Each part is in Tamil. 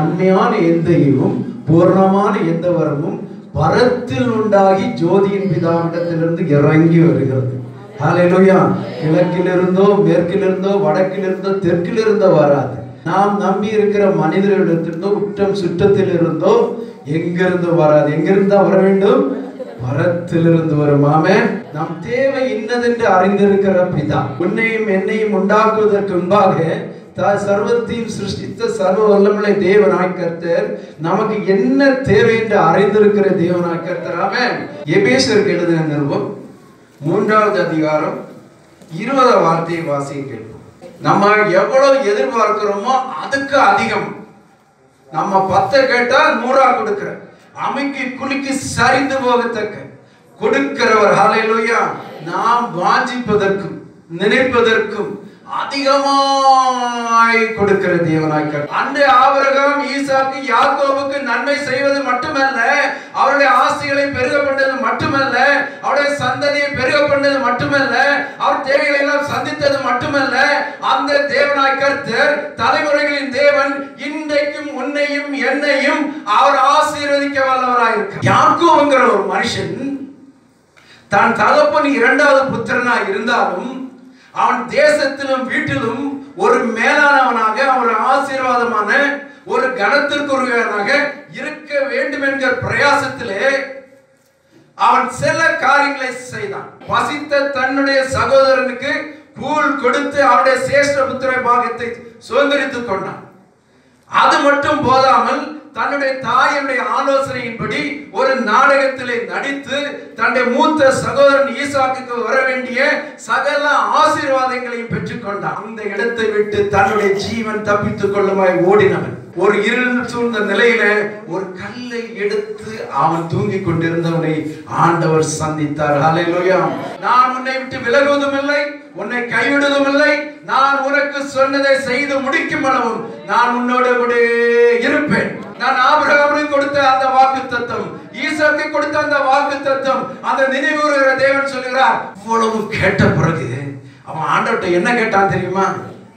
நன்மையான எந்த ஈவும் பூர்ணமான எந்த வரமும் பரத்தில் உண்டாகி ஜோதியின் பிதாவிடத்திலிருந்து இறங்கி வருகிறது. ஹல்லேலூயா. கிழக்கிலிருந்தோ மேற்கிலிருந்தோ வடக்கிலிருந்தோ தெற்கிலிருந்தோ வராது. நாம் நம்பி இருக்கிற மனிதர்களிடத்திலிருந்தோ உற்றம் சுற்றத்தில் இருந்தோ எங்கிருந்து வராது. எங்கிருந்தா வர வேண்டும்? பரத்திலிருந்து வரும். ஆமென். நம் தேவை இன்னதென்று அறிந்திருக்கிற பிதா உன்னையும் என்னையும் உண்டாக்குவதற்கு முன்பாக சர்வத்தையும் சிருஷ்டித்த சர்வ வல்லமுள்ள தேவனாய் கர்த்தர் நமக்கு என்ன தேவை என்று அறிந்திருக்கிற தேவனாய் கர்த்தர். ஆமென். எபேசியருக்கு எழுதின நிருபம் 3வது அதிகாரம் 20வது வார்த்தையை வாசிக்க கேட்போம். நம்ம எவ்வளவு எதிர்பார்க்கிறோமோ அதுக்கு அதிகம். நம்ம 10 கேட்டா 100 கொடுக்கிற அமைக்கு குலுக்கி சரிந்து போகத்தக்க கொடுக்கிறவர். ஹல்லேலூயா. நாம் வாஞ்சிப்பதற்கும் நினைப்பதற்கும் அதிகமாய் கொடுக்கிற தேவனாய் கர்த்தர். அன்று ஆபிரகாம் ஈசாக்கு யாக்கோபுக்கு நன்மை செய்வது மட்டுமல்ல, அவருடைய ஆசைகளை பெருக பண்ணது மட்டுமல்ல, அவருடைய சந்ததியை பெருக பண்ணது மட்டுமல்ல, அவர் தேவைகளை எல்லாம் சந்தித்தது மட்டுமல்ல, அந்த தேவனாய் கர்த்தர் தலைமுறைகளின் தேவன் இன்றைக்கும் உன்னையும் என்னையும் அவர் ஆசீர்வதிக்க வல்லவராய் இருக்கிறார். யாக்கோபுங்கிற ஒரு மனுஷன் தான் தகப்பன் 2வது புத்திரனா இருந்தாலும் அவன் தேசத்திலும் வீட்டிலும் ஒரு மேலானவனாக, ஒரு ஆசீர்வாதமான, ஒரு கனத்திற்குரியவனாக இருக்க வேண்டும் என்கிற பிரயாசத்திலே அவன் சில காரியங்களை செய்தான். பசித்த தன்னுடைய சகோதரனுக்கு கூழ் கொடுத்து அவருடைய சேஷ்ட புத்திர பாகத்தை சுதந்திரித்துக் கொண்டான். அது மட்டும் போதாமல் தன்னுடைய தாயுடைய ஆலோசனையின்படி ஒரு நாடகத்திலே நடித்து தன்னுடைய மூத்த சகோதரன் ஈசாக்குக்கு வர வேண்டிய சகல ஆசீர்வாதங்களையும் பெற்றுக் கொண்டான். அந்த இடத்தை விட்டு தன்னுடைய ஜீவன் தப்பித்துக் கொள்ளுமாய் ஓடினவன் ஒரு இருள் சூழ்ந்த நிலையில ஒரு கல்லை எடுத்து அவன் தூங்கிக் கொண்டிருந்தவனை ஆண்டவர் சந்தித்தார். ஹல்லேலூயா. நான் உன்னை விட்டு விலகுவதும் இல்லை, உன்னை கைவிடுவதும் இல்லை, நான் உனக்கு சொன்னதை செய்து முடிக்கும் அளவும் நான் உன்னோடு கூட இருப்பேன். நான் ஆபிரகாமுக்கு கொடுத்த அந்த வாக்குத்தத்தம், ஈசாக்கு கொடுத்த அந்த வாக்குத்தத்தம், அந்த நினைவுறுகிற தேவன் சொல்கிறார். இவ்வளவு கேட்ட பிறகு அவன் ஆண்டவர்கிட்ட என்ன கேட்டான் தெரியுமா?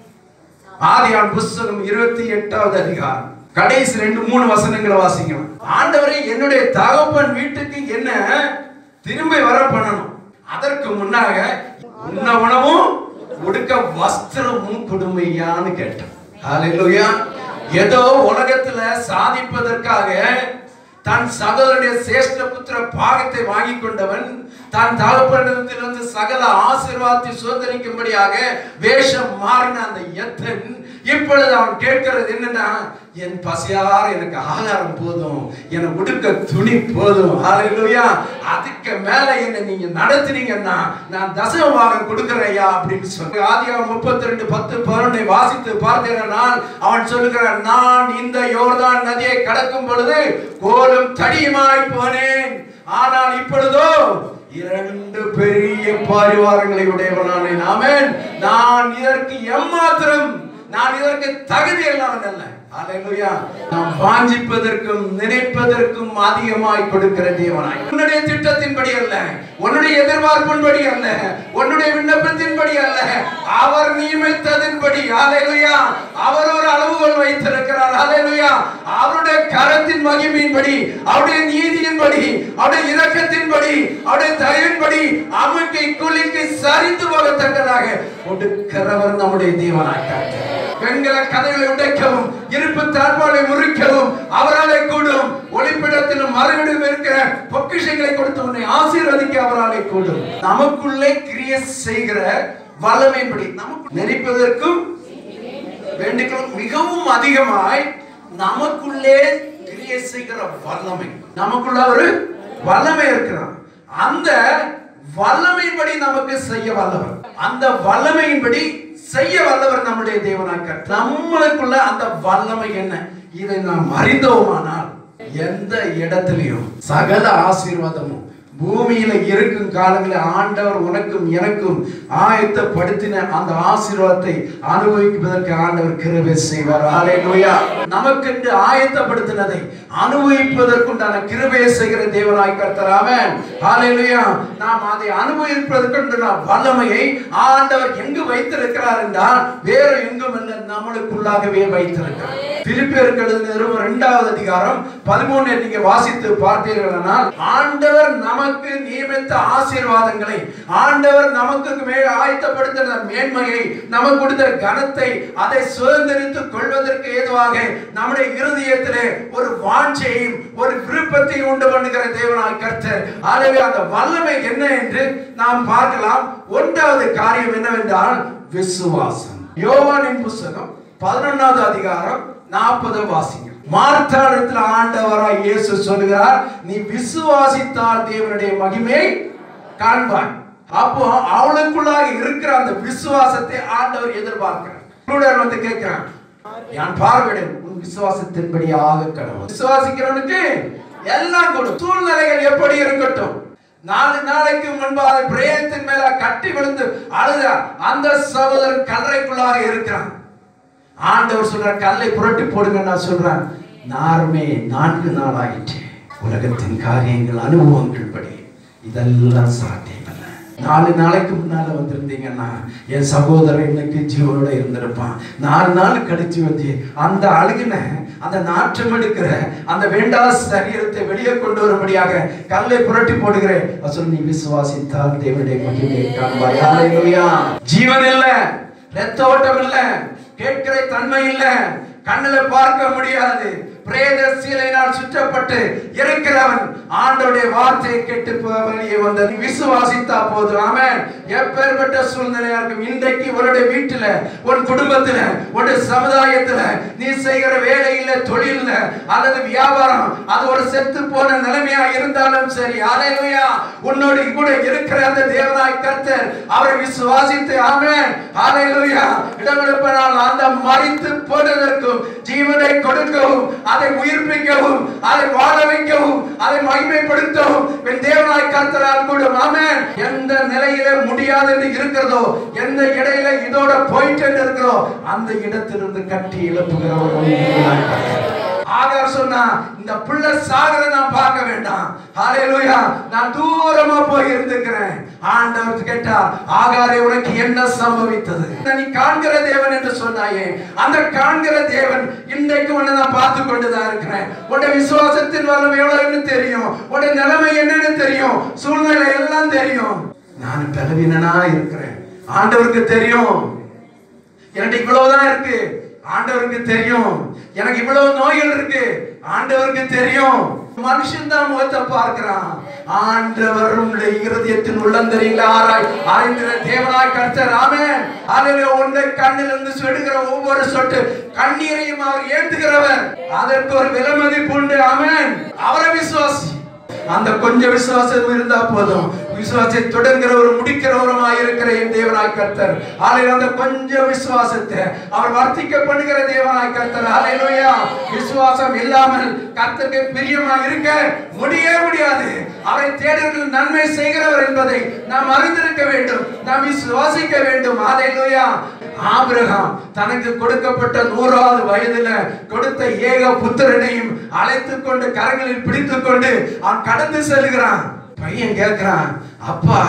ஆதியாகமம் புத்தகம் 28வது அதிகாரம் கடைசி 2-3 வசனங்களை வாசிங்க. ஆண்டவரே, என்னுடைய தகப்பன் வீட்டுக்கு என்ன திரும்பி வர பண்ணணும், அதற்கு முன்னாக உண்ண உணவும் உடுக்க வஸ்திரமும் கொடுமையான்னு கேட்டான். ஹல்லேலூயா. ஏதோ உலகத்துல சாதிப்பதற்காக தன் சகோதரனுடைய சேஷ்ட புத்திர பாகத்தை வாங்கி கொண்டவன் தன் தகப்பனிடத்திலிருந்து சகல ஆசீர்வாதத்தை சுதந்திரிக்கும்படியாக வேஷம் மாறின அந்த எத்தன் இப்பொழுது அவன் கேட்கிறது என்னன்னா, என் பசியார எனக்கு ஆகாரம் போதும், எனக்கு உடுக்க துணி போதும். ஹல்லேலூயா. அதுக்கு மேல என்ன நீங்க நடத்துனீங்கன்னா நான் தசமமாக கொடுக்கிறேயா அப்படின்னு சொல்லி ஆதியாகமம் 32:10-11 வாசித்து பார்த்தேனால் அவன் சொல்லுகிறான், நான் இந்த யோர்தான் நதியை கடக்கும் பொழுது கோலும் தடியுமாய் போனேன், ஆனால் இப்பொழுதோ 2 பெரிய பரிவாரங்களை உடையவனானேன். ஆமென். நான் இதற்கு எம்மாத்திரம், நான் இதற்கு தகுதி இல்லாதவன் அல்ல. ஹல்லேலூயா. நாம் வாஞ்சிப்பதற்கும் நினைப்பதற்கும் அதிகமாய் கொடுக்கிற தேவனாய், உன்னுடைய திட்டத்தின்படி அல்ல, உன்னுடைய எதிர்பார்ப்பின்படி அல்ல, உன்னுடைய விண்ணப்பத்தின்படி அல்ல, அவர் நியமித்ததின்படி. ஹல்லேலூயா. அவர் ஒரு அளவுகோல் வைத்திருக்கிறார். ஹல்லேலூயா. அவருடைய கரத்தின் மகிமையின்படி, அவருடைய நீதியின்படி, அவருடைய இரக்கத்தின்படி, அவருடைய தயவின்படி அமுக்கை குலுக்கி சரிந்து போகத்தக்கதாக கொடுக்கிறவர் நம்முடைய தேவனாய். வெண்கல கதைகளை உடைக்கவும் இருப்பு தாழ்வாளை முறிக்கவும் அவராலே கூடும். ஒளிப்பிடத்திலும் மறுவிடும் இருக்கிற பொக்கிஷங்களை கொடுத்து உன்னை ஆசீர்வதிக்க அவராலே கூடும். நமக்குள்ளே கிரியை செய்கிற வல்லமையின்படி நமக்கு நெறிப்பதற்கும் வேண்டிகளும் மிகவும் அதிகமாய் நமக்குள்ளே கிரியை செய்கிற வல்லமை, நமக்குள்ள ஒரு வல்லமை இருக்கிறான். அந்த வல்லமையின்படி நமக்கு செய்ய வல்லவர், அந்த வல்லமையின்படி செய்ய வல்லவர் நம்முடைய தேவனாய் கர்த்தர். நம்மளுக்குள்ள அந்த வல்லமை என்ன, இதை நாம் அறிந்தோமானால் எந்த இடத்திலையும் சகல ஆசீர்வாதமும் பூமியில இருக்கும் காலங்களில் ஆண்டவர் உனக்கும் எனக்கும் ஆயத்தப்படுத்தின அந்த ஆசீர்வாதத்தை அனுபவிப்பதற்கு ஆண்டவர் கிருபை செய்வார். ஹல்லேலூயா. நமக்கு ஆயத்தப்படுத்தினதை அனுபவிப்பதற்குண்டான கிருபையை செய்கிற தேவனாய் கர்த்தர். ஆமென். ஹல்லேலூயா. நாம் அதை அனுபவிப்பதற்குண்டான வல்லமையை ஆண்டவர் எங்கு வைத்திருக்கிறார் என்றால் வேறு எங்கும் அல்ல, நம்மளுக்குள்ளாகவே வைத்திருக்கிறார். பிலிப்பியருக்கு எழுதின நிருபம் 2வது அதிகாரம் 13 நீங்க வாசித்து பார்த்தீர்களானால், ஆண்டவர் நமக்கு நியமித்த ஆசீர்வாதங்களை, ஆண்டவர் நமக்கு ஆயத்தப்படுத்தின மேன்மையை, நமக்கு கொடுத்த கனத்தை, அதை சுதந்திரித்துக் கொள்வதற்கு ஏதுவாக நம்முடைய இருதயத்திலே ஒரு வாஞ்சையும் ஒரு விருப்பத்தையும் உண்டு பண்ணுகிற தேவனாய் கர்த்தர். ஆகவே அந்த வல்லமை என்ன என்று நாம் பார்க்கலாம். 1வது காரியம் என்னவென்றால் விசுவாசம். யோவானின் புத்தகம் 11வது அதிகாரம் 40 வாசிங்க. மார்த்தாளிடத்தில் ஆண்டவராய் இயேசு சொல்கிறார், நீ விசுவாசித்தால் தேவனுடைய மகிமையை காண்பாய். அப்போ அவளுக்குள்ளாக இருக்கிற அந்த விசுவாசத்தை ஆண்டவர் எதிர்பார்க்கிறார். வந்து கேட்கிறான், நான் பார்வையிடும் உன் விசுவாசத்தின்படியாக கடவுள். விசுவாசிக்கிறவனுக்கு எல்லாம் கொடு. சூழ்நிலைகள் எப்படி இருக்கட்டும், 4 நாளைக்கு முன்பாக பிரேயத்தின் மேல கட்டி விழுந்து அழுத அந்த சகோதரன் கல்லறைக்குள்ளாக இருக்கிறான். ஆண்டவர் சொல்ற, கல்லை புரட்டி போடுங்க. நான் சொல்றேன், நாருமே 4 நாள் ஆயிற்று. உலகத்தின் காரியங்கள் அனுபவங்கள் படி இதெல்லாம் சாத்தியமல்ல. 4 நாளைக்கு முன்னால வந்திருந்தீங்கன்னா என் சகோதரன் இன்னைக்கு ஜீவனோட இருந்திருப்பான். 4 நாள் கழிச்சு வந்து அந்த அழுகின அந்த நாற்றம் எடுக்கிற அந்த வேண்டாத சரீரத்தை வெளியே கொண்டு வரும்படியாக கல்லை புரட்டி போடுகிறேன். நீ விசுவாசித்தால் தேவனுடைய மகிமையை காண்பாய். ஹல்லேலூயா. ஜீவன் இல்ல, இரத்த ஓட்டம் இல்ல, கேட்கிற தன்மை இல்ல, கண்ணுல பார்க்க முடியாது, பிரேத சீலையினால் சுற்றப்பட்டு இருக்கிறவன் ஆண்டவருடைய வார்த்தையை கேட்டு வெளியே வந்த விசுவாசித்தா போதும். ஆமென். எப்பேற்பட்ட சூழ்நிலையா இருக்கும், இன்றைக்கு உன்னுடைய வீட்டுல, உன் குடும்பத்துல, உன் சமுதாயத்துல நீ செய்கிற வேலையில, தொழில்ல அல்லது வியாபாரம், அது ஒரு செத்து போன நிலைமையா இருந்தாலும் சரி, ஹல்லேலூயா, உன்னோடு கூட இருக்கிற அந்த தேவனாய் கர்த்தர் அவரை விசுவாசித்து, ஆமென், ஹல்லேலூயா, இடமெடுப்பனால் அந்த மரித்து போனதற்கும் ஜீவனை கொடுக்கவும், அதை உயிர்ப்பிக்கவும், அதை வாழ வைக்கவும், அதை மகிமைப்படுத்தவும் என் தேவனாய் கர்த்தரால் கூடும். ஆமென். எந்த நிலையில முடியாது என்று இருக்கிறதோ, எந்த இடையில இதோட போயிட்டு இருக்கிறதோ, அந்த இடத்திலிருந்து கட்டி எழுப்புகிறவர். ஆகார் சொன்னா, இந்த பிள்ளை சாகர நான் பார்க்க வேண்டாம், ஹல்லேலூயா, நான் தூரமா போய் இருந்துக்கிறேன். ஆண்டவர் கேட்டா, ஆகாரே உனக்கு என்ன சம்பவித்தது? நீ காண்கிற தேவன் என்று சொன்னாயே, அந்த காண்கிற தேவன் இன்றைக்கு உன்னை நான் பார்த்து கொண்டுதான் இருக்கிறேன். உன்னுடைய விசுவாசத்தின் வல்லமை எவ்வளவுன்னு தெரியும், உன்னுடைய நிலைமை என்னன்னு தெரியும், சூழ்நிலை எல்லாம் தெரியும். நான் பலவீனனா இருக்கிறேன், ஆண்டவருக்கு தெரியும். எனக்கு இவ்வளவுதான் இருக்கு, ஆண்டவருக்கு தெரியும். எனக்கு இவ்வளவு நோய்கள் இருக்கு, ஆண்டவருக்கு தெரியும். மனுஷன் தான் முகத்தை பார்க்கிறான், ஆண்டவர் உன்னுடைய இருதயத்தின் உள்ளந்தரிகளை ஆராய்கிற தேவனாய் கர்த்தர். ஆமென். ஹல்லேலூயா. உன்னுடைய கண்ணிலிருந்து சொடுகிற ஒவ்வொரு சொட்டு கண்ணீரையும் அவர் ஏந்துகிறவர். அதற்கு ஒரு விலை மதிப்பு உண்டு. ஆமென். அவரை விசுவாசி. அந்த கொஞ்சம் விசுவாசம் இருந்தா போதும். விசுவாசத்தை தொடர்கிறவர் முடிக்கிறவருமாய் இருக்கிற என் தேவனாய் கர்த்தர். ஹல்லேலூயா. அந்த கொஞ்சம் விசுவாசத்தை அவர் வர்த்திக்க பண்ணுகிற தேவனாய் கர்த்தர். ஹல்லேலூயா. விசுவாசம் இல்லாமல் கர்த்தருக்கு பிரியமாய் இருக்க முடியாது. அவரை தேடுகிறவர்கள் நன்மை செய்கிறவர் என்பதை நாம் அறிந்திருக்க வேண்டும், நாம் விசுவாசிக்க வேண்டும். ஹல்லேலூயா. ஆபிரகாம் தனக்கு கொடுக்கப்பட்ட 100வது வயதில கொடுத்த ஏக புத்திரனையும் அழைத்துக் கொண்டு கரங்களில் பிடித்துக் கொண்டு அவன் கடந்து செல்கிறான். பையன் கேட்கிறான், அப்பா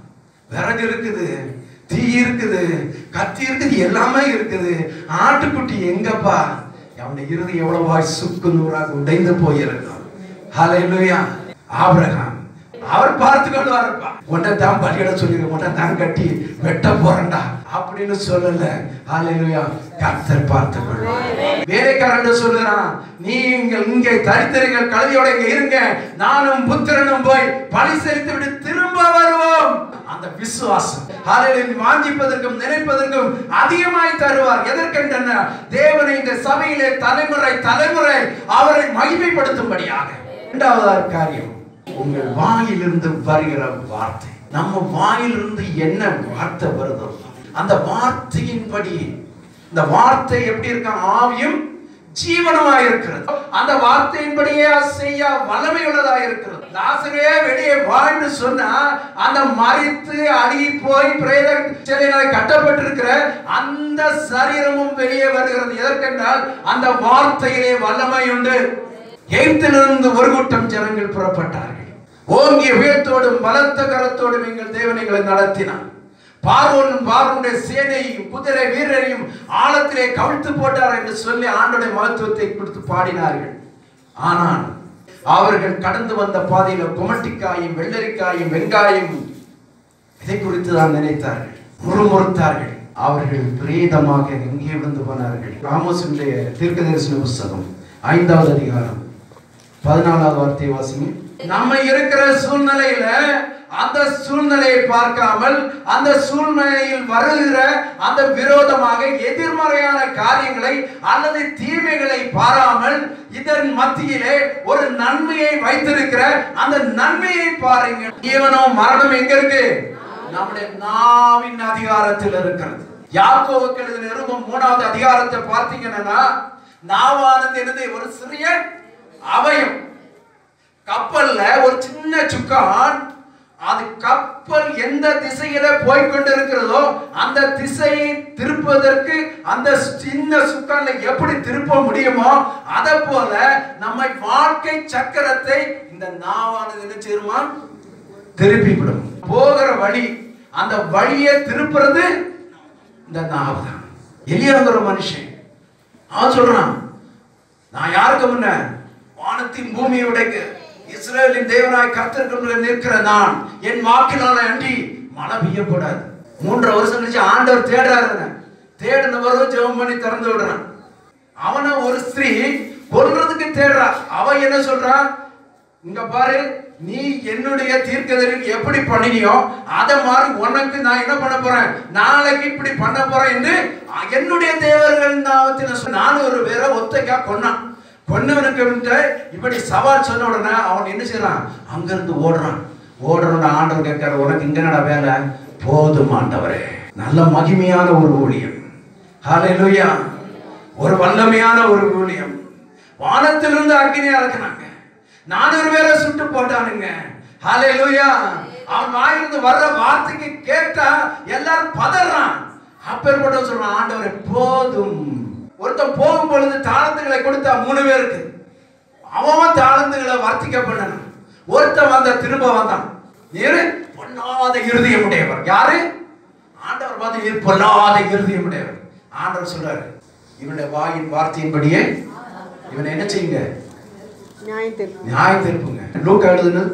விறகு இருக்குது, தீ இருக்குது, கத்தி இருக்குது, எல்லாமே இருக்குது, ஆட்டுக்குட்டி எங்கப்பா? அவனுடைய இருதயம் எவ்வளவாய் சுக்கு நூறாக உடைந்து போயிருக்கும். ஹல்லேலூயா. ஆபிரகாம் அவர் பார்த்து கொள்வாருப்பா, உன்னை தான் பலியிட சொல்லிருக்க, உன்னை தான் கட்டி வெட்ட போறண்டா அப்படின்னு சொல்லல. ஹல்லேலூயா. கர்த்தர் பார்த்து கொள்வார். வேலைக்காரன் சொல்லுறான், நீங்கள் இங்கே தரித்திரங்கள் கழுதியோட இங்க இருங்க, நானும் புத்திரனும் போய் பலி செலுத்தி விட்டு திரும்ப வருவோம். அந்த விசுவாசம் ஹல்லேலூயா வாஞ்சிப்பதற்கும் நினைப்பதற்கும் அதிகமாய் தருவார். எதற்கென்றன தேவனை இந்த சபையிலே தலைமுறை அவரை மகிமைப்படுத்தும்படியாக. இரண்டாவது காரியம், உங்கள் வாயிலிருந்து வருகிற வார்த்தை. நம்ம வாயிலிருந்து என்ன வார்த்தை வருதோ அந்த வார்த்தையின்படி, இந்த வார்த்தை எப்படி இருக்க, ஆவியும் ஜீவனமாய் இருக்கிறது. அந்த வார்த்தையின்படியே செய்ய வல்லமை உள்ளதா இருக்கிறது. லாசரே வெளியே வாழ்ந்து சொன்னா அந்த மரித்து அழுகி போய் பிரேத சிலையினால கட்டப்பட்டிருக்கிற அந்த சரீரமும் வெளியே வருகிறது. எதற்கென்றால் அந்த வார்த்தையிலே வல்லமை உண்டு. எகிப்திலிருந்து ஒரு கூட்டம் ஜனங்கள் புறப்பட்டார்கள். ஓங்கிய வேத்தோடும் பலத்த கரத்தோடும் எங்கள் தேவன் எங்களை நடத்தினார். பார்வோனுடைய சேனையையும் குதிரை வீரரையும் ஆழத்திலே கவிழ்த்து போட்டார் என்று சொல்லி ஆண்டோடைய மகத்துவத்தை கொடுத்து பாடினார்கள். ஆனால் அவர்கள் கடந்து வந்த பாதையில குமட்டிக்காயும் வெள்ளரிக்காயும் வெங்காயம் இதை குறித்து தான் நினைத்தார்கள், முறுமுறுத்தார்கள். அவர்கள் பிரேதமாக எங்கே விழுந்து போனார்கள். ஆமோஸுடைய தீர்க்கதரிசன புத்தகம் 5வது அதிகாரம் 14வது வார்த்தையை வாசிங்க. நம்ம இருக்கிற சூழ்நிலையில அந்த சூழ்நிலையை பார்க்காமல், அந்த சூழ்நிலையில் வருகிற அந்த விரோதமாக எதிர்மறையான காரியங்களை அல்லது தீமைகளை பாராமல், இதன் மத்தியிலே ஒரு நன்மையை வைத்திருக்கிற அந்த நன்மையை பாருங்க. ஜீவனும் மரணம் எங்க இருக்கு? நம்முடைய நாவின் அதிகாரத்தில் இருக்கிறது. யாக்கோபுக்கு எழுதின நிருபம் 3வது அதிகாரத்தை பார்த்தீங்கன்னா, நாவானது என்னது? ஒரு சிறிய அவயம். கப்பல்ல ஒரு சின்ன சுக்கான், அது கப்பல் எந்த திசையில போய்கொண்டிருக்கிறதோ அந்த திசையை திருப்பதற்கு அந்த சின்ன சுக்கான்ல எப்படி திருப்ப முடியுமோ அத போல நம்ம வாழ்க்கை சக்கரத்தை இந்த நாவானது என்ன செய்யுமா? திருப்பி விடும். போகிற வழி, அந்த வழியை திருப்புறது இந்த நாவு தான். எலியாங்கிற மனுஷன் அவன் சொல்றான், நான் யாருக்கு முன்ன? வானத்தின் பூமியை உடைக்க இஸ்ரவேலின் தேவனாய் கர்த்தருக்கு நிற்கிற நான், என் வாக்கினால அன்றி மழை பெய்யக்கூடாது. 3 வருஷம் கழிச்சு ஆண்டவர் தேடுறாரு. தேடினவரும் ஜெபம் பண்ணி திறந்து விடுறான். அவனை ஒரு ஸ்திரீ கொல்றதுக்கு தேடுறா. அவ என்ன சொல்றா? இங்க பாரு, நீ என்னுடைய தீர்க்கதரிசி எப்படி பண்ணினியோ அத மாதிரி உனக்கு நான் என்ன பண்ண போறேன், நாளைக்கு இப்படி பண்ண போறேன் என்று என்னுடைய தேவர்கள் நாமத்தில் 400 பேரை ஒத்தைக்கா கொன்னான். கொன்னவனுக்கு இப்படி சவால் சொன்ன உடனே அவன் என்ன செய்யறான்? அங்கிருந்து ஓடுறான். ஆண்டவர் கேட்கிறார், உனக்கு இங்க நட வேலை? போதும் ஆண்டவரே. நல்ல மகிமையான ஒரு ஊழியம், ஹல்லேலூயா, ஒரு வல்லமையான ஒரு ஊழியம். வானத்திலிருந்து அக்கினியா இருக்கிறாங்க. 400 பேரை சுட்டு போட்டானுங்க. ஹல்லேலூயா. அவன் வாயிலிருந்து வர்ற வார்த்தைக்கு கேட்டா எல்லாரும் பதறான். அப்பேற்பட்ட சொல்றான், ஆண்டவரே போதும். ஒருத்தன் போகும் பொழுது தாளந்துகளை கொடுத்தா 3 பேருக்கு அவன் தாளந்துகளை வர்த்திக்க பண்ணணும். ஒருத்தன் வந்த திரும்ப வந்தான். நீரு பொல்லாத இருதயம் உடையவர். யாரு? ஆண்டவர் பார்த்து, நீர் பொல்லாத இருதயம் உடையவர். ஆண்டவர் சொல்றாரு, இவனுடைய வாயின் வார்த்தையின்படியே இவனை என்ன செய்யுங்க? நியாயம் தீர்ப்புங்க. லூக்கா எழுதுனது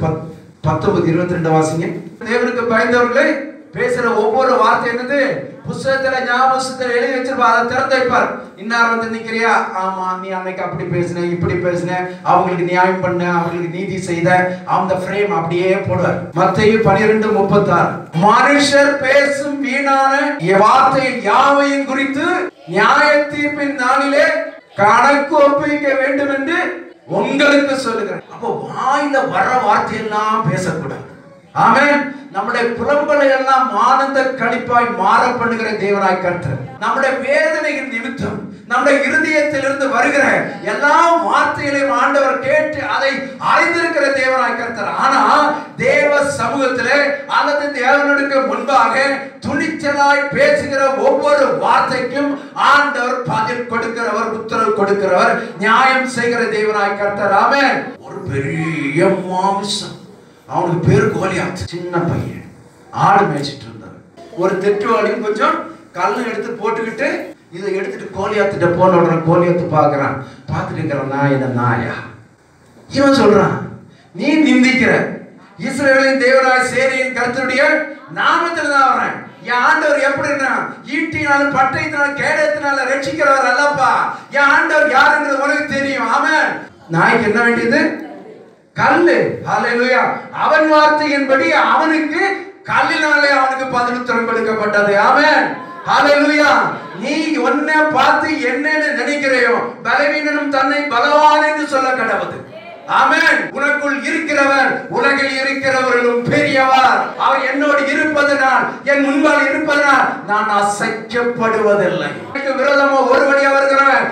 19:22 வாசிங்க. தேவனுக்கு பயந்தவர்களே பேசுற ஒவ்வொரு வார்த்தை என்னது? புத்தகத்துல ஞாபகத்துல எழுதி வச்சிருப்பா, அதை திறந்து வைப்பார். இன்னார் வந்து நிக்கிறியா? ஆமா, நீ அன்னைக்கு அப்படி பேசின, இப்படி பேசின, அவங்களுக்கு நியாயம் பண்ண, அவங்களுக்கு நீதி செய்த, அந்த ஃப்ரேம் அப்படியே போடுவார். மத்தேயு 12:36 மனுஷர் பேசும் வீணான வார்த்தை யாவையும் குறித்து நியாய தீர்ப்பின் நாளிலே கணக்கு ஒப்புவிக்க வேண்டும் என்று உங்களுக்கு சொல்லுகிறேன். அப்போ வாயில வர வார்த்தையெல்லாம் பேசக்கூடாது. ஆமென். நம்முடைய புறம்பலை எல்லாம் ஆனந்த களிப்பாய் மாற பண்ணுகிற தேவனாய் கர்த்தர். நம்முடைய வேதனையின் நிமித்தம் நம்முடைய இருதயத்திலிருந்து வருகிற எல்லா வார்த்தைகளையும் ஆண்டவர் கேட்டு அதை அறிந்திருக்கிற தேவனாய் கர்த்தர். ஆனா தேவ சமூகத்திலே அல்லது தேவனுக்கு முன்பாக துணிச்சலாய் பேசுகிற ஒவ்வொரு வார்த்தைக்கும் ஆண்டவர் பதில் கொடுக்கிறவர், உத்தரவு கொடுக்கிறவர், நியாயம் செய்கிற தேவனாய் கர்த்தர். ஆமென். ஒரு பெரிய மாமிசம், அவனுக்கு பேரு கோலியாத். சின்ன பையன், ஆடு மேய்ச்சிட்டு இருந்தார். ஒரு தெற்றுவாளியும் கொஞ்சம் கல்லும் எடுத்து போட்டுக்கிட்டு இதை எடுத்துட்டு கோலியாத்திட்ட போன உடனே கோலியாத்து பாக்குறான். பார்த்துட்டு இருக்கிற நாய் என்ன நாயா? இவன் சொல்றான், நீ நிந்திக்கிற இஸ்ரவேலின் தேவனாய் சேனையின் கர்த்தருடைய நாமத்தில் தான் வரேன். என் ஆண்டவர் எப்படின்னா ஈட்டினாலும் பட்டயத்தினாலும் கேடயத்தினால ரட்சிக்கிறவர் அல்லப்பா. என் ஆண்டவர் யாருங்கிறது உனக்கு தெரியும். ஆமென். நாய்க்கு என்ன வேண்டியது? கல்லு. ஹல்லேலூயா. அவன் வார்த்தையின்படி அவனுக்கு கல்லினாலே அவனுக்கு பதிலுத்தரம் கொடுக்கப்பட்டது. ஆமென். ஹல்லேலூயா. நீ உன்னை பார்த்து என்னன்னு நினைக்கிறையோ பலவீனனும் தன்னை பலவான் என்று சொல்ல கடவுது. ஆமென். உனக்குள் இருக்கிறவர் உலகில் இருக்கிறவர்களும் பெரியவர். அவர் என்னோடு இருப்பதனால், என் முன்பால் இருப்பதனால் நான் அசைக்கப்படுவதில்லை. எனக்கு விரோதமா ஒரு வழியா வருகிறவன்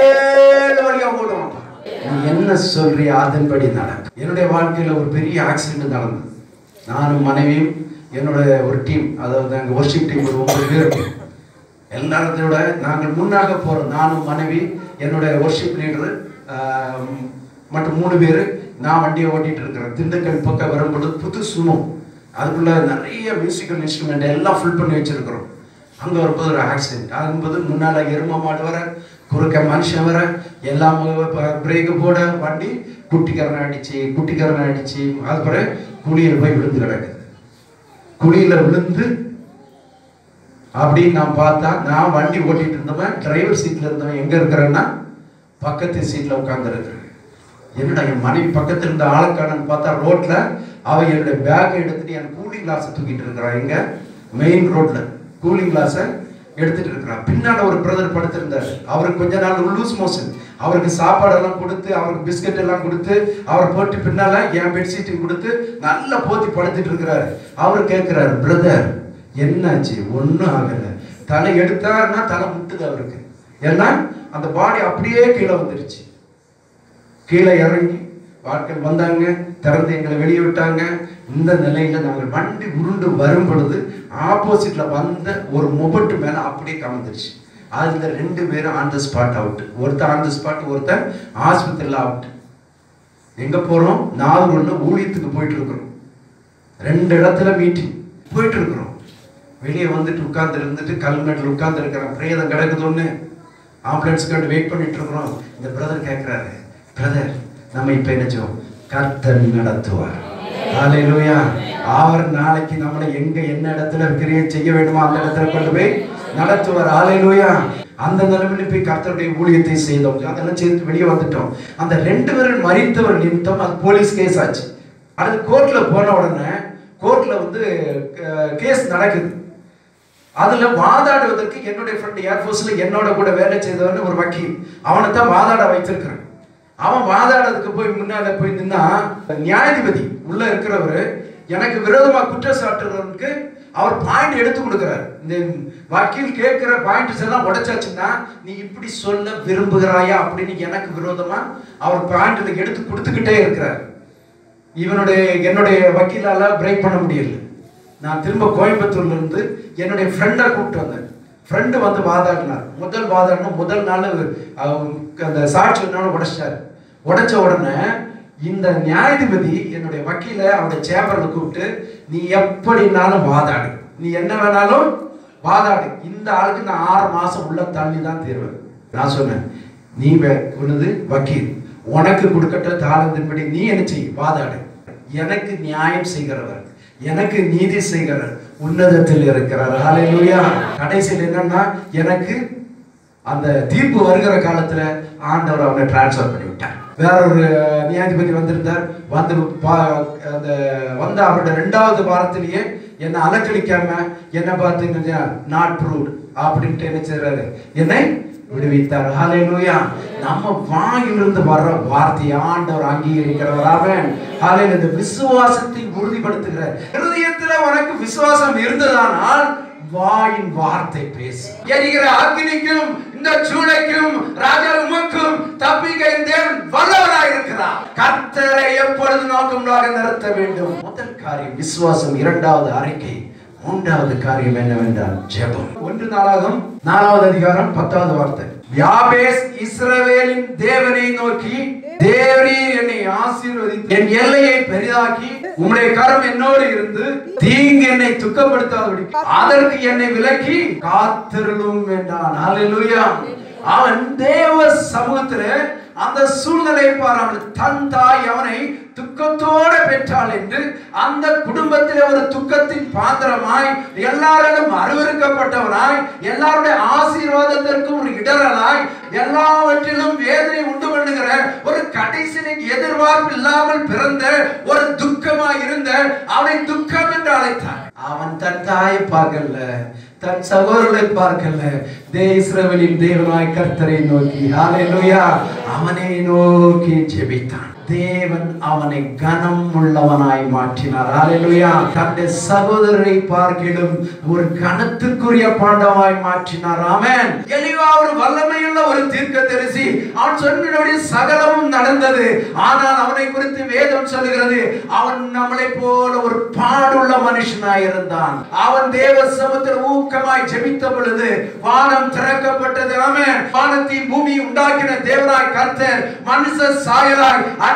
7 வழியா ஓடுவான். நீ என்ன சொல்றிய அதன்படி நடக்கும். என்னுடைய வாழ்க்கையில ஒரு பெரிய ஆக்சிடென்ட் நடந்தது. நானும் மனைவியும் என்னோட ஒரு டீம், அதாவது எங்கள் வொர்ஷிப் டீம் ஒரு 9 பேர், எல்லாத்தையோட நாங்கள் முன்னாக போகிறோம். நானும் மனைவி, என்னுடைய வொர்ஷிப் லீடரு மற்றும் 3 பேர். நான் வண்டியை ஓட்டிகிட்டு இருக்கிறேன். திண்டுக்கல் பக்கம் வரும்பொழுது புது சுமோ அதுக்குள்ள நிறைய மியூசிக்கல் இன்ஸ்ட்ருமெண்ட் எல்லாம் ஃபுல் பண்ணி வச்சிருக்கிறோம். அங்கே வரும்போது ஒரு ஆக்சிடென்ட் ஆகும்போது முன்னால் எரும மாடு வர, குறுக்க மனுஷன் வர, எல்லாம் பிரேக்கு போட, வண்டி குட்டிக்கரணை அடிச்சு அது பிறகு குழியில் போய் விழுந்து கிடக்குது. குழியில் விழுந்து அப்படின்னு நான் பார்த்தா, நான் வண்டி ஓட்டிட்டு இருந்தவன், டிரைவர் சீட்டில் இருந்தவன் எங்கே இருக்கிறேன்னா பக்கத்து சீட்டில் உட்காந்துருக்குறேன். என்னடா என் மனைவி பக்கத்தில் இருந்த ஆளுக்கானு பார்த்தா ரோட்டில் அவன் என்னுடைய பேக்கை எடுத்துட்டு என் கூலிங் கிளாஸை தூக்கிட்டு இருக்கிறான். எங்கே மெயின் ரோட்டில் கூலிங் கிளாஸை எடுத்துட்டு இருக்கிறான். பின்னால ஒரு பிரதர் படுத்திருந்தார். அவருக்கு கொஞ்ச நாள் லூஸ் மோஷன். அவருக்கு சாப்பாடெல்லாம் கொடுத்து, அவருக்கு பிஸ்கட் எல்லாம் கொடுத்து, அவரை போட்டு பின்னால என் பெட்ஷீட்டையும் கொடுத்து நல்லா போத்தி படுத்துட்டு இருக்கிறாரு. அவர் கேட்கிறாரு, பிரதர் என்னாச்சு? ஒன்றும் ஆகலை. தலை எடுத்தாருன்னா தலை முட்டுது அவருக்கு. ஏன்னா அந்த பாடி அப்படியே கீழே வந்துருச்சு. கீழே இறங்கி ஆட்கள் வந்தாங்க, திறந்து எங்களை வெளியே விட்டாங்க. இந்த நிலையில நாங்கள் வண்டி உருண்டு வரும் பொழுது ஆப்போசிட்ல வந்த ஒரு மொபட்டு மேல அப்படியே கலந்துருச்சு. அதுல 2 பேரும் ஆன் த ஸ்பாட் அவுட். ஒருத்தர் ஆன் த ஸ்பாட், ஒருத்தர் ஆஸ்பத்திரியில் அவுட். எங்க போறோம்? நாகூர்ல ஊழியத்துக்கு போயிட்டு இருக்கிறோம். 2 இடத்துல மீட்டிங் போயிட்டு இருக்கிறோம். வெளியே வந்துட்டு உட்கார்ந்து இருந்துட்டு கல்மேட்டில் உட்கார்ந்து இருக்கிறோம். பிரேதம் கிடக்குதுன்னு ஆம்புலன்ஸ்க்கு வெயிட் பண்ணிட்டு இருக்கிறோம். இந்த பிரதர் கேட்கிறாரு, பிரதர் நம்ம இப்ப என்ன செய்வோம்? கர்த்தர் நடத்துவார். ஹல்லேலூயா. அவர் நாளைக்கு நம்மளை எங்க என்ன இடத்துல கிரியேட் செய்ய வேண்டுமோ அந்த இடத்துல கொண்டு போய் நடத்துவார். ஹல்லேலூயா. அந்த நிலைமையில போய் கர்த்தருடைய ஊழியத்தை செய்தோம். அதெல்லாம் செய்து வெளியே வந்துட்டோம். அந்த 2 பேரும் மரித்தவர் நிமித்தம் அது போலீஸ் கேஸ் ஆச்சு. அடுத்து கோர்ட்ல போன உடனே கோர்ட்ல வந்து கேஸ் நடக்குது. அதுல வாதாடுவதற்கு என்னுடைய ஃப்ரெண்ட் ஏர்ஃபோர்ஸ்ல என்னோட கூட வேலை செய்தவன்னு ஒரு வக்கீல், அவனை தான் வாதாட வைத்திருக்கிறேன். அவன் வாதாடுறதுக்கு போய் முன்னால போய் நின்னா நியாயாதிபதி உள்ள இருக்கிறவரு எனக்கு விரோதமா குற்றச்சாட்டுறவனுக்கு அவர் பாயிண்ட் எடுத்து கொடுக்கிறார். இந்த வக்கீல் கேட்கிற பாயிண்ட்ஸ் எல்லாம் உடைச்சாச்சுன்னா நீ இப்படி சொல்ல விரும்புகிறாயா அப்படின்னு எனக்கு விரோதமா அவர் பாயிண்ட் எடுத்து கொடுத்துக்கிட்டே இருக்கிறார். என்னுடைய வக்கீலால பிரேக் பண்ண முடியல. நான் திரும்ப கோயம்புத்தூர்ல இருந்து என்னுடைய ஃப்ரெண்டை கூப்பிட்டு வந்தேன். ஃப்ரெண்டு வந்து வாதாடினார். முதல் நாள் அந்த சாட்சி உடைச்சார். உடைச்ச உடனே இந்த நியாயாதிபதி என்னுடைய வக்கீல அவருடைய சேம்பர்ல கூப்பிட்டு, நீ எப்படினாலும் வாதாடு, நீ என்ன வேணாலும் வாதாடு, இந்த ஆளுக்கு நான் 6 மாசம் உள்ள தள்ளி தான் தீர்வேன். நான் சொன்னேன், நீ உள்ளது வக்கீல், உனக்கு கொடுக்கட்ட தாளத்தின்படி நீ என்ன செய், வாதாடு. எனக்கு நியாயம் செய்கிறவர், எனக்கு நீதி செய்கிறவர் உன்னதத்தில் இருக்கிறார். ஹல்லேலூயா. கடைசியில் என்னன்னா, எனக்கு அந்த தீர்ப்பு வருகிற காலத்துல ஆண்டவர் அவனை டிரான்ஸ்ஃபர் பண்ணி விட்டார். வேற ஒரு நியாயாதிபதி வந்திருந்தார். வந்த அவருடைய 2வது வாரத்திலேயே என்னை அலக்களிக்காம என்ன பார்த்தீங்கன்னா நாட் ப்ரூவ்ட் அப்படின்ட்டு என்ன செய்யறாரு, என்னை விடுவித்தார். ஹல்லேலூயா. நம்ம வாயிலிருந்து வர்ற வார்த்தையை ஆண்டவர் அங்கீகரிக்கிறவர். ஆமென். ஹல்லேலூயா. இந்த விசுவாசத்தை உறுதிப்படுத்துகிற இருதயத்துல உனக்கு விசுவாசம் இருந்ததானால் வாயின் வார்த்தை பேசு. எரிகிற அக்னிக்கும் இந்த சூளைக்கும் ராஜா உமக்கும் தப்பிக்க தேவன் வல்லவராய் இருக்கிறார். கர்த்தரை எப்பொழுது நோக்கமாக நிறுத்த வேண்டும். முதல் காரியம் விசுவாசம், 2வது அறிக்கை, 3வது காரியம் என்னவென்றால் ஜெபம். 1 நாளாகமம் 4வது அதிகாரம் 10வது வார்த்தை. யாபேஸ் இஸ்ரவேலின் தேவனை நோக்கி, தேவரீர் என்னை ஆசீர்வதித்து என் எல்லையை பெரிதாக்கி உம்முடைய கரம் என்னோடு இருந்து தீங்கு என்னை துக்கப்படுத்தாதபடி அதற்கு என்னை விலக்கி காத்திருளும் என்றான். ஹல்லேலூயா. அவன் தேவ சமூகத்திலே அந்த சூழ்நிலையை பாராமல் தன் தாய் அவனை துக்கத்தோட பெற்றாள் என்று அந்த குடும்பத்திலே ஒரு துக்கத்தின் பாத்திரமாய், எல்லாரிடம் அருவருக்கப்பட்டவனாய், எல்லாருடைய ஆசீர்வாதத்திற்கு ஒரு இடரலாய், எல்லாவற்றிலும் வேதனை உண்டு பண்ணுகிற ஒரு கடைசியின் எதிர்பார்ப்பு இல்லாமல் பிறந்த ஒரு துக்கமாய் இருந்த அவனை துக்கம் என்று அழைத்தான். அவன் தன் தாயை பார்க்கல, தன் சகோதரரை பார்க்கல, இஸ்ரவேலின் தேவனாய் கர்த்தரை நோக்கி, ஹல்லேலூயா, அவனை நோக்கி ஜெபித்தான். தேவன் அவனை கனம் உள்ளவனாய் மாற்றினார். ஹல்லேலூயா. தன்னுடைய சகோதரரை பார்க்கிலும் ஒரு கனத்துக்குரிய பாண்டவாய் மாற்றினார். ஆமென். எலியா ஒரு வல்லமையுள்ள ஒரு தீர்க்கதரிசி. அவன் சொன்னபடி சகலமும் நடந்தது. ஆனால் அவனை குறித்து வேதம் சொல்லுகிறது, அவன் நம்மளை போல ஒரு பாடுள்ள மனுஷனாய் இருந்தான். அவன் தேவ சமூகத்தில் ஊக்கமாய் ஜெபித்த பொழுது வானம் திறக்கப்பட்டது. ஆமென். வானத்தை பூமி உண்டாக்கின தேவனாய் கர்த்தர் மனுஷ சாயலாய்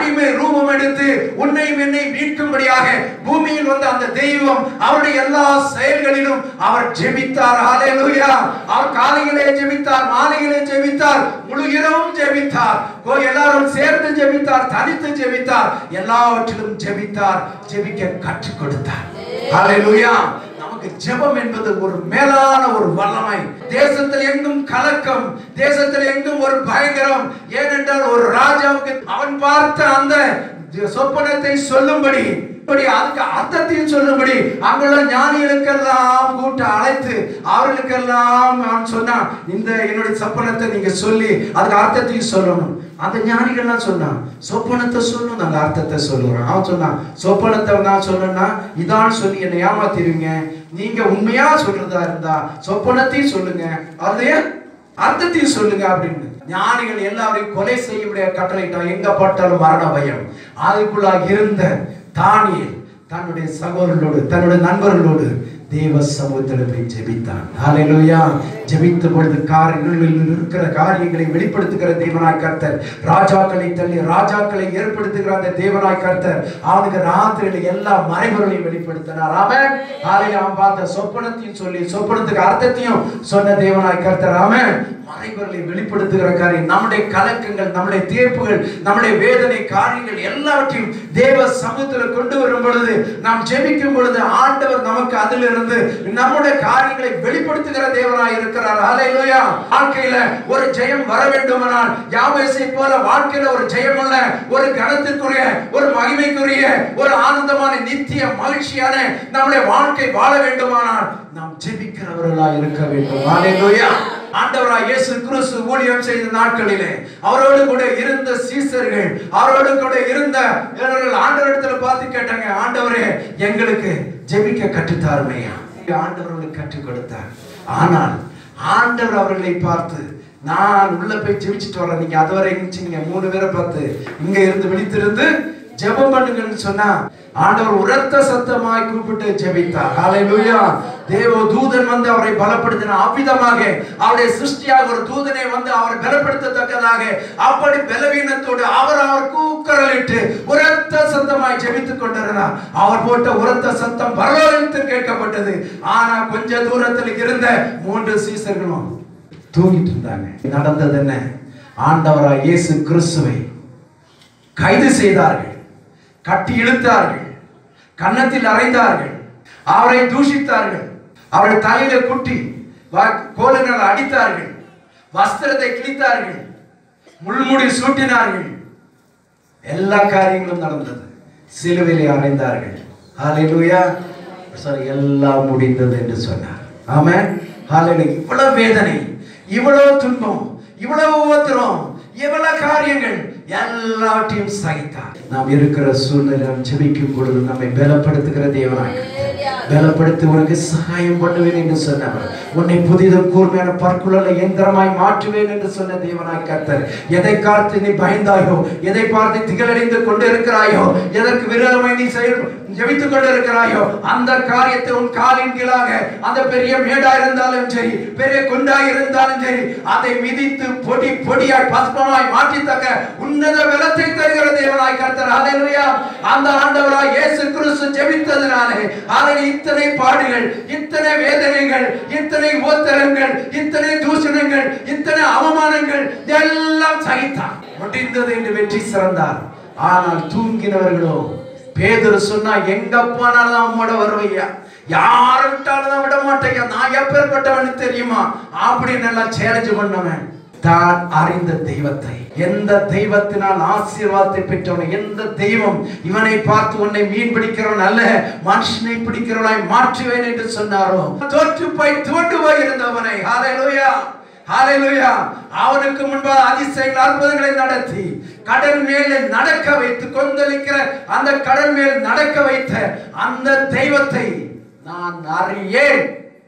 அடிமை ரூபம் எடுத்து உன்னையும் என்னை மீட்கும்படியாக பூமியில் வந்த அந்த தெய்வம் அவருடைய எல்லா செயல்களிலும் அவர் ஜெபித்தார். ஹல்லேலூயா. அவர் காலையிலே ஜெபித்தார், மாலையிலே ஜெபித்தார், முழு இரவும் ஜெபித்தார், எல்லாரும் சேர்ந்து ஜெபித்தார், தனித்து ஜெபித்தார், எல்லாவற்றிலும் ஜெபித்தார், ஜெபிக்க கற்றுக் கொடுத்தார். ஹல்லேலூயா. நமக்கு ஜெபம் என்பது ஒரு மேலான ஒரு வல்லமை. தேசத்தில் எங்கும் கலக்கம், தேசத்தில் எங்கும் ஒரு பயங்கரம். ஏனென்றால் ஒரு ராஜாவுக்கு அவன் பார்த்த அந்த சொப்பனத்தை சொல்லும்படி, அதுக்கு அர்த்தத்தையும் சொல்லும்படி அங்குள்ள ஞானிகளுக்கெல்லாம் கூட்ட அழைத்து அவர்களுக்கெல்லாம் நான் சொன்னான், இந்த என்னுடைய சொப்பனத்தை நீங்க சொல்லி அதுக்கு அர்த்தத்தையும் சொல்லணும். அந்த ஞானிகள்லாம் சொன்னான், சொப்பனத்தை சொல்லணும், அந்த அர்த்தத்தை சொல்லுறான். அவன் சொன்னான், சொப்பனத்தை நான் சொல்லணும்னா இதான் சொல்லி என்னை ஏமாத்திருவீங்க, நீங்க உண்மையா சொல்றதா இருந்தா சொப்பனத்தையும் சொல்லுங்க, அதையே அர்த்தத்தையும் சொல்லுங்க அப்படின்னு ஞானிகள் எல்லாரையும் கொலை செய்ய கட்டளையிட்டான். எங்க பட்டாலும் மரண பயம். அதுக்குள்ளாக இருந்த தானியேல் தன்னுடைய சகோதரர்களோடு தன்னுடைய நண்பர்களோடு தேவ சமூகத்தில் போய் ஜெபித்தான். ஹல்லேலூயா. ஜெபித்த பொழுது காரியங்களில் இருக்கிற காரியங்களை வெளிப்படுத்துகிற தேவனாய் கர்த்தர், ராஜாக்களை தள்ளி ராஜாக்களை ஏற்படுத்துகிற அந்த தேவனாய் கர்த்தர் அவனுக்கு ராத்திரியில எல்லா மறைபொருளையும் வெளிப்படுத்தினார். ஆமென். அவன் பார்த்த சொப்பனத்தையும் சொல்லி சொப்பனத்துக்கு அர்த்தத்தையும் சொன்ன தேவனாய் கர்த்தர். ஆமென். மறைபொருளை வெளிப்படுத்துகிற காரியம், நம்முடைய கலக்கங்கள், நம்முடைய தீர்ப்புகள், நம்முடைய வேதனை காரியங்கள் எல்லாவற்றையும் தேவ சமூகத்தில் கொண்டு வரும் பொழுது, நாம் ஜெபிக்கும் பொழுது ஆண்டவர் நமக்கு அதிலிருந்து நம்முடைய காரியங்களை வெளிப்படுத்துகிற தேவனாய் இருக்கிறார். ஹல்லேலூயா. வாழ்க்கையில ஒரு ஜெயம் வர வேண்டுமானால் யாபேசை போல வாழ்க்கையில ஒரு ஜெயம் அல்ல, ஒரு கனத்திற்குரிய, ஒரு மகிமைக்குரிய, ஒரு ஆனந்தமான நித்திய மகிழ்ச்சியான நம்முடைய வாழ்க்கை வாழ வேண்டுமானால் நாம் ஜெபிக்கிறவர்களாய் இருக்க வேண்டும். ஹல்லேலூயா. ஆண்டவராய் இயேசு கிறிஸ்து ஊழியம் செய்த நாட்களிலே அவரோடு கூட இருந்த சீசர்கள், அவரோடு கூட இருந்த ஆண்டவரிடத்துல பார்த்து கேட்டாங்க, ஆண்டவரே எங்களுக்கு ஜெபிக்க கற்றுத்தாருமையா. ஆண்டவர்களுக்கு கற்றுக் கொடுத்தார். ஆனால் ஆண்டவர் அவர்களை பார்த்து, நான் உள்ள போய் ஜெபிச்சுட்டு வரேன், நீங்க அதுவரை இருந்துச்சுங்க 3 பேரை பார்த்து இங்க இருந்து விழித்திருந்து ஜெபம் பண்ணுங்கன்னு சொன்னா ஆண்டவர் உரத்த சத்தமாய் கூப்பிட்டு ஜெபித்தார். ஹல்லேலூயா. தேவ தூதன் வந்து அவரை பலப்படுத்தினார். அவ்விதமாக அவருடைய சிருஷ்டியாக ஒரு தூதனை வந்து அவரை பலப்படுத்தத்தக்கதாக அப்படி பலவீனத்தோடு அவர் கூக்குரலிட்டு உரத்த சத்தமாய் ஜெபித்துக் கொண்டிருந்தார். அவர் போட்ட உரத்த சத்தம் பரலோகத்தில் கேட்கப்பட்டது. ஆனா கொஞ்ச தூரத்தில் இருந்த 3 சீசர்களும் தூங்கிட்டு இருந்தாங்க. நடந்தது என்ன? ஆண்டவராய் இயேசு கிறிஸ்துவை கைது செய்தார்கள், கட்டி இழுத்தார்கள், கன்னத்தில் அறைந்தார்கள், அவரை தூஷித்தார்கள், அவருடைய தலையில குட்டி கோலினால் அடித்தார்கள், வஸ்திரத்தை கிழித்தார்கள், முள்முடி சூட்டினார்கள். எல்லா காரியங்களும் நடந்தது. சிலுவையிலே அறைந்தார்கள். ஹல்லேலூயா. எல்லாம் முடிந்தது என்று சொன்னார். ஆமென். ஹல்லேலூயா. இவ்வளவு வேதனை, இவ்வளவு துன்பம், இவ்வளவு உபத்திரம், இவ்வளவு காரியங்கள் எல்லாவற்றையும் சகித்தார். நாம் இருக்கிற சூழ்நிலை ஜெபிக்கும் பொழுது நம்மை பலப்படுத்துகிற தேவனாய் பலப்படுத்தி உனக்கு சகாயம் பண்ணுவேன் என்று சொன்னவர், உன்னை புதிதும் கூர்மையான பற்குழலை எந்திரமாய் மாற்றுவேன் என்று சொன்ன தேவனாய் கர்த்தர். எதை பார்த்து நீ பயந்தாயோ, எதை பார்த்து திகழடைந்து கொண்டு இருக்கிறாயோ, எதற்கு விரோதமாய் நீ ஜெபித்துக் கொண்டு இருக்கிறாயோ, அந்த காரியத்தை உன் காலின் கீழாக அந்த பெரிய மேடா இருந்தாலும் சரி, பெரிய குண்டாய் இருந்தாலும் சரி, அதை மிதித்து பொடி பொடியாய் பஸ்பமாய் மாற்றித்தக்க உன்னத பலத்தை தருகிற தேவனாய் கர்த்தர். ஹல்லேலூயா. அந்த ஆண்டவராய் இயேசு கிறிஸ்து ஜெபித்ததினாலே இத்தனை பாடுகள், இத்தனை வேதனைகள், இத்தனை உபத்திரங்கள், இத்தனை தூஷணங்கள், இத்தனை அவமானங்கள் எல்லாம் சகித்தார். முடிந்தது என்று வெற்றி சிறந்தார். ஆனால் தூங்கினவர்களோ, பேதுரு சொன்னா, எங்க போனாலும் உம்மோட வருவையா, யாரை விட்டாலும் விட மாட்டேங்க, நான் எப்பேற்பட்டவனு தெரியுமா அப்படின்னு எல்லாம் சேலஞ்ச் பண்ணவன். தான் அறிந்த தெய்வத்தை, எந்த தெய்வத்தினால் ஆசீர்வாதத்தை பெற்றவன், எந்த தெய்வம் இவனை பார்த்து உன்னை மீன் பிடிக்கிறவன் அல்ல மனுஷனை பிடிக்கிறவனாய் மாற்றுவேன் என்று சொன்னாரோ, தோற்று போய் துவண்டு போய் இருந்தவனை, ஹல்லேலூயா ஹல்லேலூயா, அவனுக்கு முன்பாக அதிசயங்கள் அற்புதங்களை நடத்தி கடல் மேலே நடக்க வைத்து, கொந்தளிக்கிற அந்த கடல் மேல் நடக்க வைத்த அந்த தெய்வத்தை நான் அறியேன்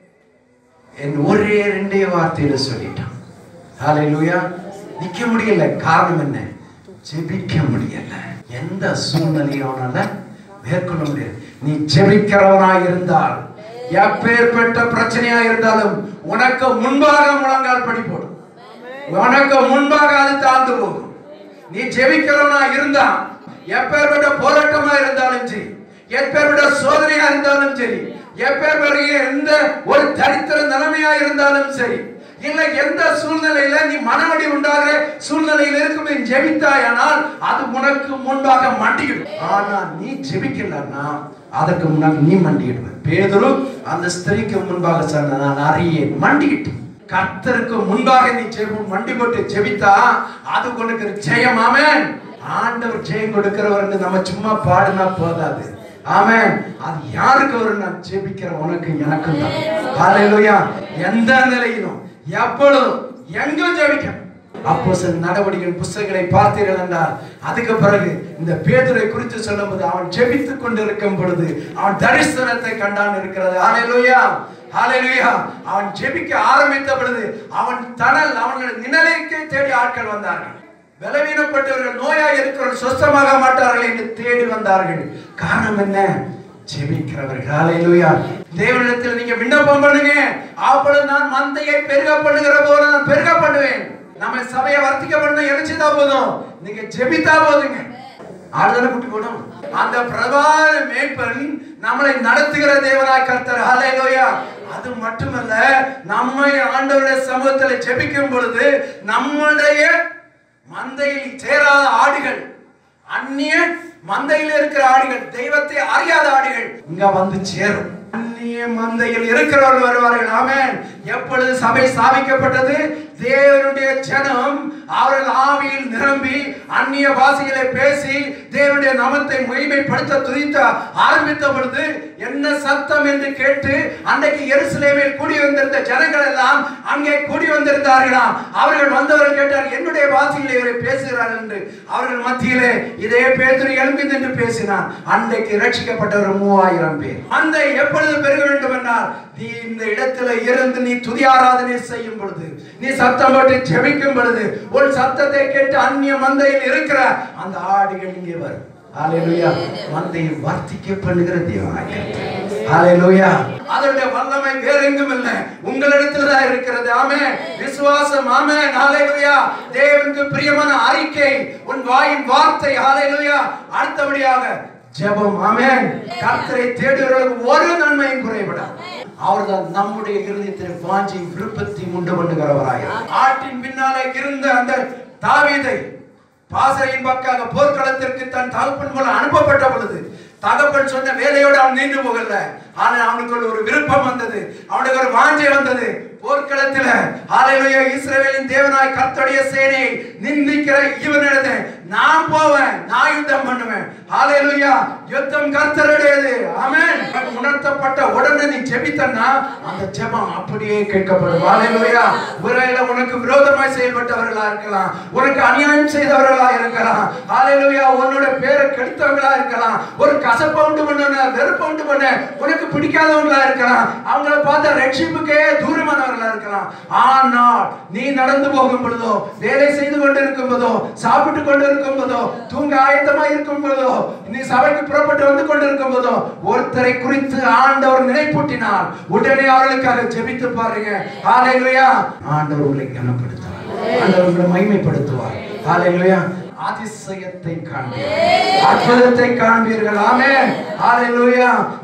என் ஒரே 2 வார்த்தையில சொல்லிட்டான். ஹல்லேலூயா. நிக்க முடியல. காரணம் என்ன? ஜெபிக்க முடியல. எந்த சூழ்நிலையானால மேற்கொள்ள முடியாது. நீ ஜெபிக்கிறவனாய் இருந்தால், எப்பேற்பட்ட பிரச்சனையா இருந்தாலும் உனக்கு முன்பாக முழங்கால் படி போடும், உனக்கு முன்பாக அது தாழ்ந்து போகும். நீ ஜெபிக்கிறவனாய் இருந்தா எப்பேற்பட்ட போராட்டமா இருந்தாலும் சரி, எப்பேற்பட்ட சோதனையா இருந்தாலும் சரி, எப்பேற்பட்ட எந்த ஒரு தரித்திர நிலைமையா இருந்தாலும் சரி, இல்லை எந்த சூழ்நிலையில நீ மனவடி உண்டாகிற சூழ்நிலையில் இருக்கும் ஜெபித்தாயானால் அது உனக்கு முன்பாக மண்டிடும். ஆனா நீ ஜெபிக்கலன்னா அதற்கு முன்னாடி நீ மண்டிடுவ. பேதுரு அந்த ஸ்திரீக்கு முன்பாக சொன்ன, நான் அறியேன், மண்டிட்டு. கர்த்தருக்கு முன்பாக நீ மண்டி போட்டு ஜெபித்தா அது உனக்கு ஜெயம். ஆமென். ஆண்டவர் ஜெயம் கொடுக்கிறவர் நம்ம சும்மா பாடுனா போதாது. ஆமென். அது யாருக்கு வரும்? நான் ஜெபிக்கிற உனக்கு எனக்கும் தான். ஹல்லேலூயா. எந்த நிலையிலும் எப்பொழுதும் எங்கும் ஜெபிக்க. அப்போஸ்தலர் நடவடிக்கைகள் புத்தகங்களை பார்த்தீர்கள் என்றால் அதுக்கு பிறகு இந்த பேதுரை குறித்து சொல்லும்போது அவன் ஜெபித்துக் கொண்டிருக்கும் பொழுது அவன் தரிசனத்தை கண்டான் இருக்கிறது. ஹல்லேலூயா, ஹல்லேலூயா. அவன் ஜெபிக்க ஆரம்பித்த பொழுது அவன் தனல் அவனுடைய நிழலைக்கு தேடி ஆட்கள் வந்தார்கள். பலவீனப்பட்டவர்கள், நோயாய் இருக்கிறவர்கள் சொஸ்தமாக மாட்டார்கள் என்று தேடி வந்தார்கள். காரணம் என்ன? ஜெபிக்கிறவர்கள். ஹல்லேலூயா. தேவனிடத்தில் நீங்க விண்ணப்பம் பண்ணுங்க, அப்பொழுது நான் மந்தையை பெருக பண்ணுகிற போல நான் பெருக பண்ணுவேன். நம்ம சபையை வர்த்திக்க பண்ண எழுச்சிதா போதும், நீங்க ஜெபித்தா போதுங்க. ஆளுதனை கூட்டி போடும். அந்த பிரதான மேய்ப்பன் நம்மளை நடத்துகிற தேவனாய் கர்த்தர். ஹல்லேலூயா. அது மட்டுமல்ல, நம்மை ஆண்டவருடைய சமூகத்தில் ஜெபிக்கும் பொழுது நம்முடைய மந்தையில் சேராத ஆடுகள், அந்நிய மந்தையில் இருக்கிற ஆடுகள், தெய்வத்தை அறியாத ஆடுகள் இங்க வந்து சேரும். அந்நிய மந்தையில் இருக்கிறவர்கள் வருவார்கள். ஆமென். எப்பொழுது சபை ஸ்தாபிக்கப்பட்டது, தேவனுடைய ஜனம் அவர்கள் ஆவியில் நிரம்பி அந்நிய பாஷைகளை பேசி தேவனுடைய நாமத்தை மகிமைப்படுத்த துதித்த ஆரம்பித்த பொழுது என்ன சத்தம் என்று கேட்டு அன்றைக்கு எருசலேமில் கூடி வந்திருந்த ஜனங்கள் எல்லாம் அங்கே கூடி வந்திருந்தார்களாம். அவர்கள் வந்தவர்கள் கேட்டார், என்னுடைய பாஷையில் இவரை பேசுகிறார்கள் என்று. அவர்கள் மத்தியிலே இதே பேதுரு எழும்பி நின்று பேசினான். அன்றைக்கு ரட்சிக்கப்பட்டவர் 3000 பேர். அந்த எப்பொழுது பெருக வேண்டும் என்றால், நீ இந்த இடத்துல இருந்து நீ துதி ஆராதனை செய்யும் பொழுது, நீ சத்தம் போட்டு ஜெபிக்கும் பொழுது, ஒரு சத்தத்தை கேட்டு அந்நிய மந்தையில் இருக்கிற அந்த ஆடுகள் இங்கே வரும். ஹல்லேலூயா. மந்தையை வர்த்திக்க பண்ணுகிற தேவனாய். ஹல்லேலூயா. அதனுடைய வல்லமை வேற எங்கும் இல்லை, உங்களிடத்தில் தான் இருக்கிறது. ஆமென். விசுவாசம். ஆமென். ஹல்லேலூயா. தேவனுக்கு பிரியமான அறிக்கை, உன் வாயின் வார்த்தை. ஹல்லேலூயா. அடுத்தபடியாக ஜெபம். ஆமென். கர்த்தரை தேடுகிறவர்களுக்கு ஒரு நன்மையும் குறைபடாது. அவர்தான் நம்முடைய இருதயத்தில் வாஞ்சி விருப்பத்தை உண்டு பண்ணுகிறவராய். ஆட்டின் பின்னாலே இருந்த அந்த தாவீதை பாசறையின் பக்காக போர்க்களத்திற்கு தன் தகப்பன் மூலம் அனுப்பப்பட்ட பொழுது தகப்பன் சொன்ன வேலையோடு அவன் நின்று போகல. ஆனா அவனுக்குள்ள ஒரு விருப்பம் வந்தது, அவனுக்கு ஒரு வாஞ்சை வந்தது. போர்க்களத்தில் ஹல்லேலூயா, இஸ்ரவேலின் தேவனாய் கர்த்தருடைய சேனையை நிந்திக்கிற இவனிடத்தை நான் போவேன், நான் யுத்தம் பண்ணுவேன். ஹல்லேலூயா. யுத்தம் கர்த்தருடையது. ஆமென். உணர்த்தப்பட்ட உடனே நீ ஜெபித்தன்னா அந்த ஜெபம் அப்படியே கேட்கப்படும். ஹல்லேலூயா. ஒருவேளை உனக்கு விரோதமாய் செயல்பட்டவர்களா இருக்கலாம், உனக்கு அநியாயம் செய்தவர்களா இருக்கலாம், ஹல்லேலூயா, உன்னோட பேரை கெடுத்தவங்களா இருக்கலாம், ஒரு கசப்பை உண்டு பண்ண, வெறுப்பை உண்டு பண்ண, உனக்கு பிடிக்காதவங்களா இருக்கலாம், அவங்கள பார்த்த ரட்சிப்புக்கே தூரமானவர்களா இருக்கலாம். ஆனால் நீ நடந்து போகும் பொழுதோ, வேலை செய்து கொண்டிருக்கும் போதோ, சாப்பிட்டு கொண்டிருக்கும் போதோ, தூங்க ஆயத்தமா இருக்கும் போதோ, நீ சபைக்கு புறப்பட்டு வந்து கொண்டிருக்கும் போதோ ஒருத்தரை குறித்து ஆண்டவர் நினைப்பூட்டினால் உடனே அவர்களுக்காக ஜெபித்து பாருங்க. ஹல்லேலூயா. ஆண்டவர் உங்களை கனப்படுத்துவார், ஆண்டவர் உங்களை மகிமைப்படுத்துவார். ஹல்லேலூயா. அதிசயத்தை காண்பீர்கள், அற்புதத்தை காண்பீர்கள். ஆமென். ஹல்லேலூயா.